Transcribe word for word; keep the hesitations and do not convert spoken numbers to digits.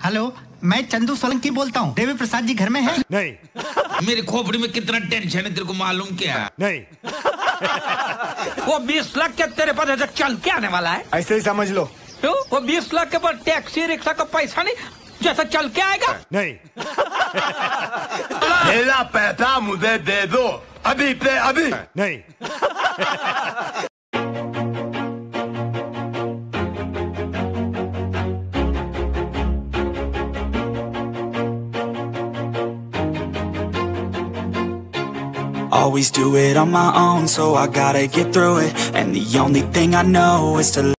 Hello, मैं चंदू सोलंकी बोलता हूँ। देवी प्रसाद जी घर में हैं? नहीं। मेरी खोपड़ी में कितना टेंशन है तेरे को मालूम क्या? नहीं। वो बीस लाख के तेरे पास ऐसे चल के आने वाला है? ऐसे ही समझ लो। क्यों? वो बीस लाख के पास टैक्सी रिक्शा का पैसा नहीं, जैसा चल के आएगा? नहीं। मेरा पैसा मुझे दे दो अभी पे अभी। नहीं। Always do it on my own, so I gotta get through it. And the only thing I know is to